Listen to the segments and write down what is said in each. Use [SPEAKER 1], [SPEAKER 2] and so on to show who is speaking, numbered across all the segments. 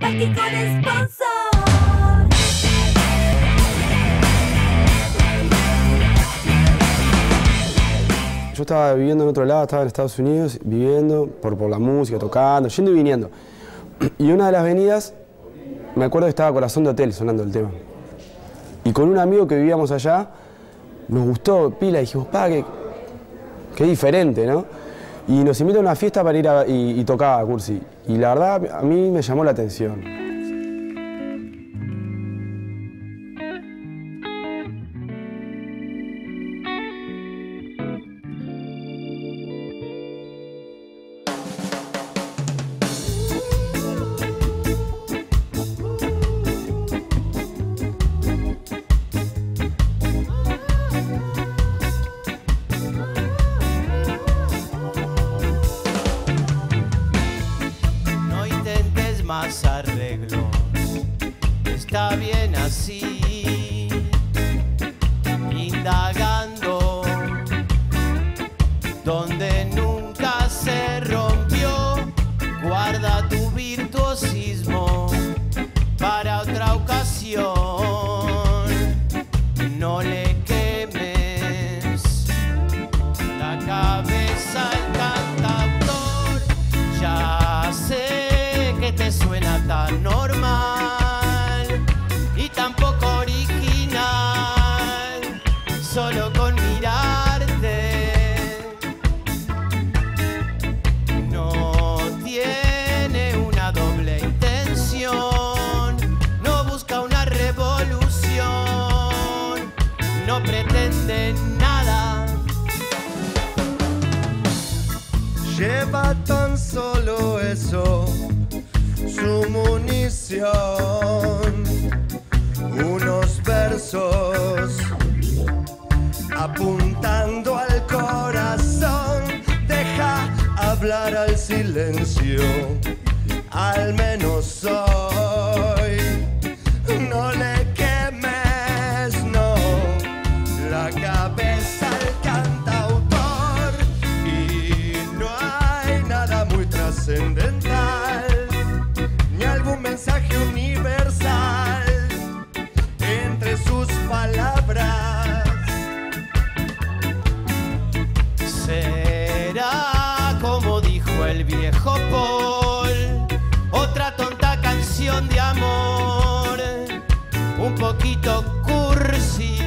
[SPEAKER 1] party con sponsor.
[SPEAKER 2] Yo estaba viviendo en otro lado, estaba en Estados Unidos, viviendo por la música, tocando, yendo y viniendo. Y una de las venidas, me acuerdo que estaba Corazón de Hotel sonando el tema. Y con un amigo que vivíamos allá, nos gustó pila y dijimos, pa, qué diferente, ¿no? Y nos invitó a una fiesta para ir y tocaba Cursi. Y la verdad, a mí me llamó la atención.
[SPEAKER 3] Más arreglos, está bien así, indagando donde nunca se rompió, guarda tu virtuosismo para otra ocasión, no le quemes la cabeza al cantautor, ya sé que te suena tan normal y tan poco original, solo con mirarte. No tiene una doble intención, no busca una revolución, no pretende nada.
[SPEAKER 4] Lleva tan solo eso, su munición, unos versos apuntando al corazón, deja hablar al silencio, al menos hoy, no le quemes, no, la cabeza al cantautor, y no hay nada muy trascendental, un mensaje universal entre sus palabras.
[SPEAKER 3] Será como dijo el viejo Paul, otra tonta canción de amor, un poquito cursi.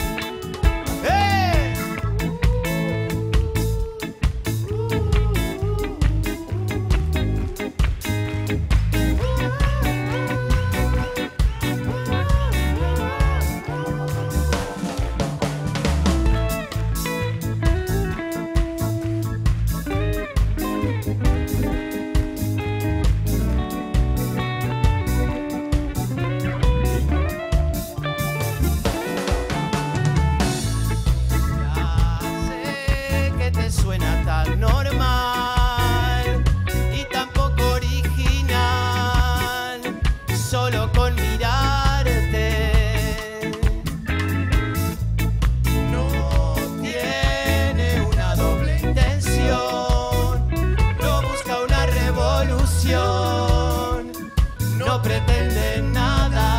[SPEAKER 3] Suena tan normal y tan poco original, solo con mirarte. No tiene una doble intención, no busca una revolución, no pretende nada.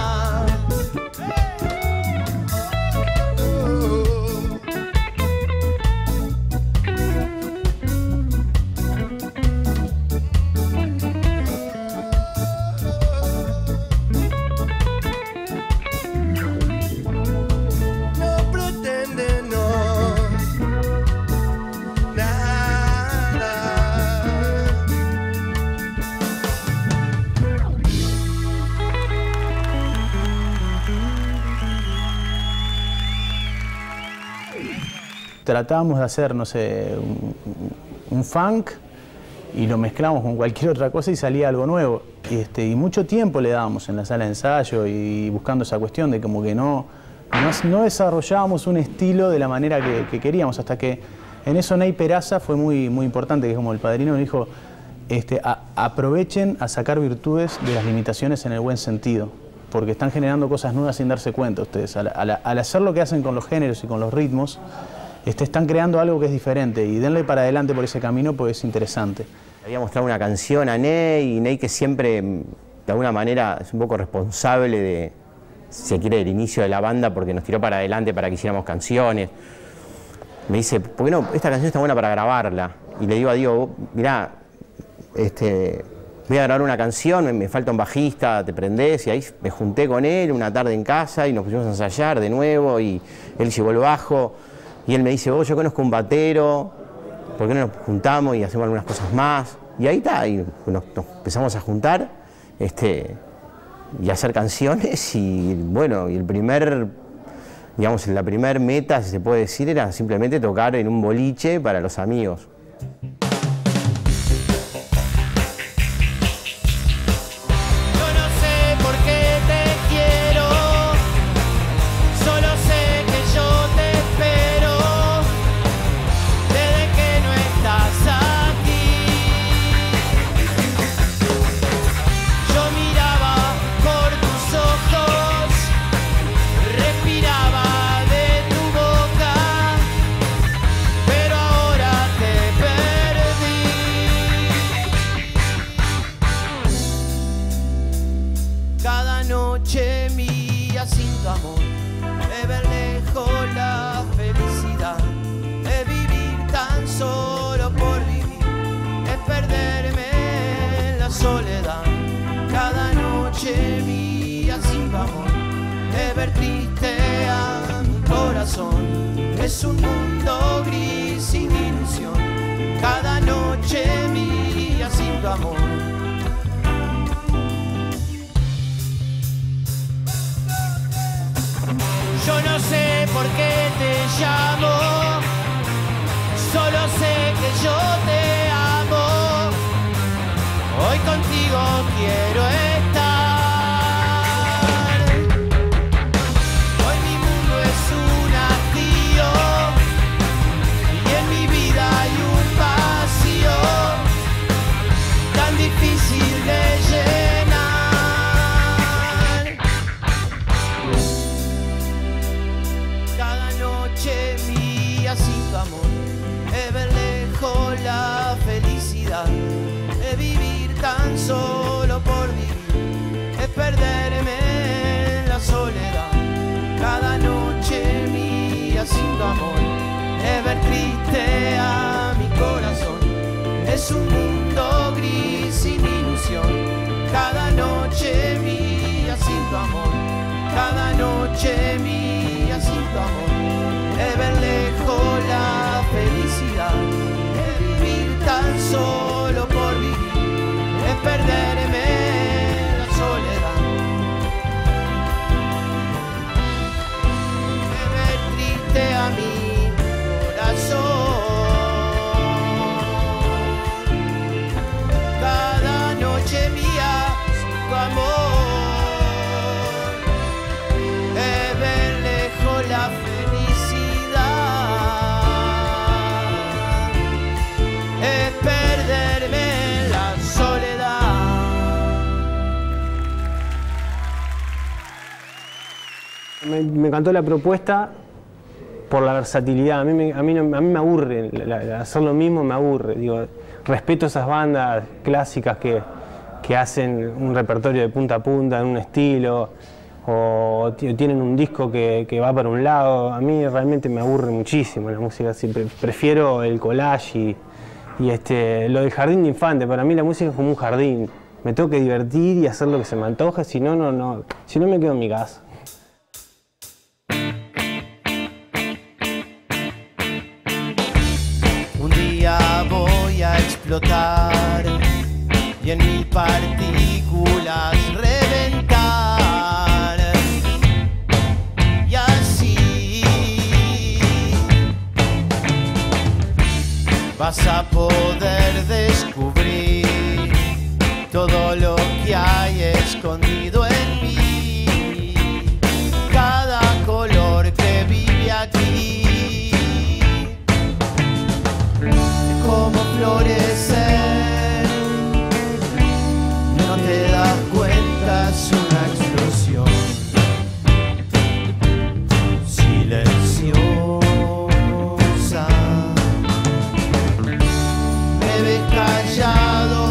[SPEAKER 5] Tratábamos de hacer, no sé, un funk y lo mezclamos con cualquier otra cosa y salía algo nuevo. Y mucho tiempo le dábamos en la sala de ensayo y buscando esa cuestión de como que no desarrollábamos un estilo de la manera que queríamos, hasta que en eso Ney Peraza fue muy importante, que es como el padrino, dijo, aprovechen a sacar virtudes de las limitaciones en el buen sentido, porque están generando cosas nuevas sin darse cuenta ustedes. Al hacer lo que hacen con los géneros y con los ritmos, están creando algo que es diferente y denle para adelante por ese camino porque es interesante.
[SPEAKER 6] Había mostrado una canción a Ney y Ney, que siempre
[SPEAKER 1] de alguna manera es un poco responsable de, si se quiere, del inicio de la banda, porque nos tiró para adelante para que hiciéramos canciones. Me dice, ¿por qué no? Esta canción está buena para grabarla. Y le digo a Diego, mirá, voy a grabar una canción, me falta un bajista, ¿te prendés? Y ahí me junté con él una tarde en casa y nos pusimos a ensayar de nuevo y él llevó el bajo y él me dice, yo conozco un batero, ¿por qué no nos juntamos y hacemos algunas cosas más? Y ahí está, y nos empezamos a juntar y a hacer canciones y bueno, y la primer meta, si se puede decir, era simplemente tocar en un boliche para los amigos.
[SPEAKER 3] Es un mundo gris sin ilusión, cada noche mía sin tu amor. Yo no sé por qué te llamo, solo sé que yo te amo. Hoy contigo quiero estar. De vivir tan solo por vivir, es perderme en la soledad. Cada noche mía sin tu amor, es ver triste a mi corazón. Es un mundo gris sin ilusión, cada noche mía sin tu amor. Cada noche mía sin tu amor, es ver lejos la felicidad. Tan solo por vivir, es perderme en la soledad. Me ve triste a mi corazón. Cada noche mía sin tu amor, es ver lejos la felicidad.
[SPEAKER 6] Me encantó la propuesta por la versatilidad. A mí me aburre, hacer lo mismo me aburre. Digo, respeto esas bandas clásicas que hacen un repertorio de punta a punta en un estilo, o tienen un disco que va para un lado. A mí realmente me aburre muchísimo la música así. Prefiero el collage y lo del jardín de infante. Para mí la música es como un jardín. Me tengo que divertir y hacer lo que se me antoje, si no me quedo en mi casa.
[SPEAKER 3] Voy a explotar y en mil partículas reventar, y así vas a poder descubrir todo lo que hay escondido en mí, cada color que vive aquí. Cómo florecer, no te das cuenta, es una explosión silenciosa. Me ves callado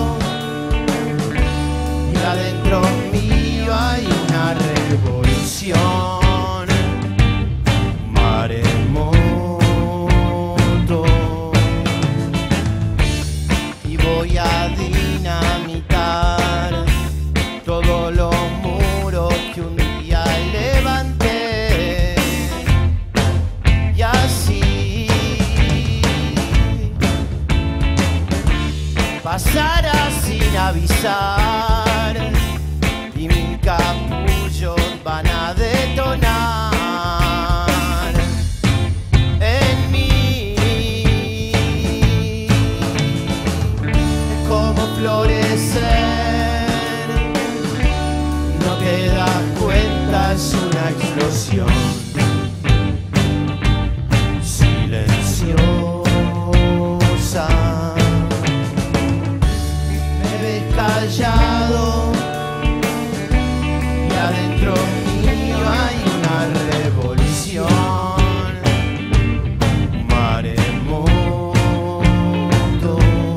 [SPEAKER 3] para sin avisar y mil capullos van a detonar en mí. Como florecer, no te das cuenta, es una explosión silenciosa. Me ves callado y adentro mío hay una revolución, un maremoto.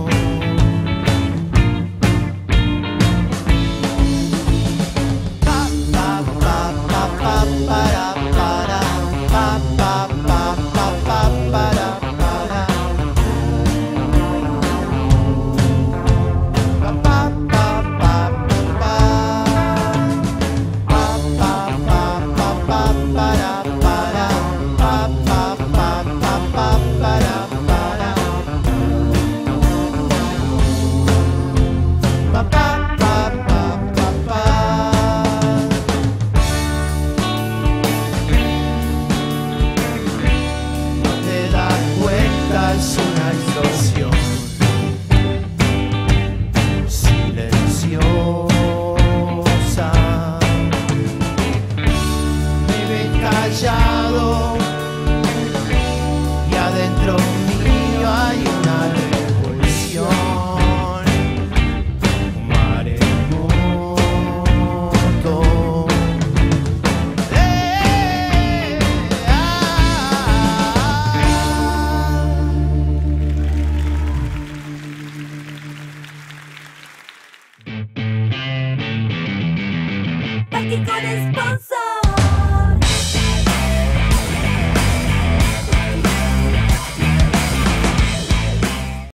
[SPEAKER 3] Pa, pa, pa, pa, pa, para, para, pa, pa, pa, pa, pa, para, para. Pa, pa, pa, pa, pa. Pa, pa, pa, pa, pa, para, para. Pa, pa, pa, pa, pa, para, para. Pa, pa, pa, pa, pa, pa. No te das cuenta, es una explosión silenciosa. Me ves callado y adentro mío hay una revolución, un maremoto.
[SPEAKER 7] Party con sponsor.